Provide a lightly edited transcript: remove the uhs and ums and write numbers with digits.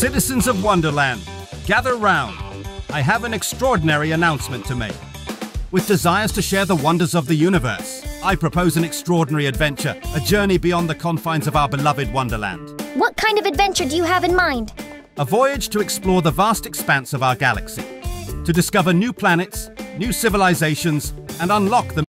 Citizens of Wonderland, gather round. I have an extraordinary announcement to make. With desires to share the wonders of the universe, I propose an extraordinary adventure, a journey beyond the confines of our beloved Wonderland. What kind of adventure do you have in mind? A voyage to explore the vast expanse of our galaxy, to discover new planets, new civilizations, and unlock the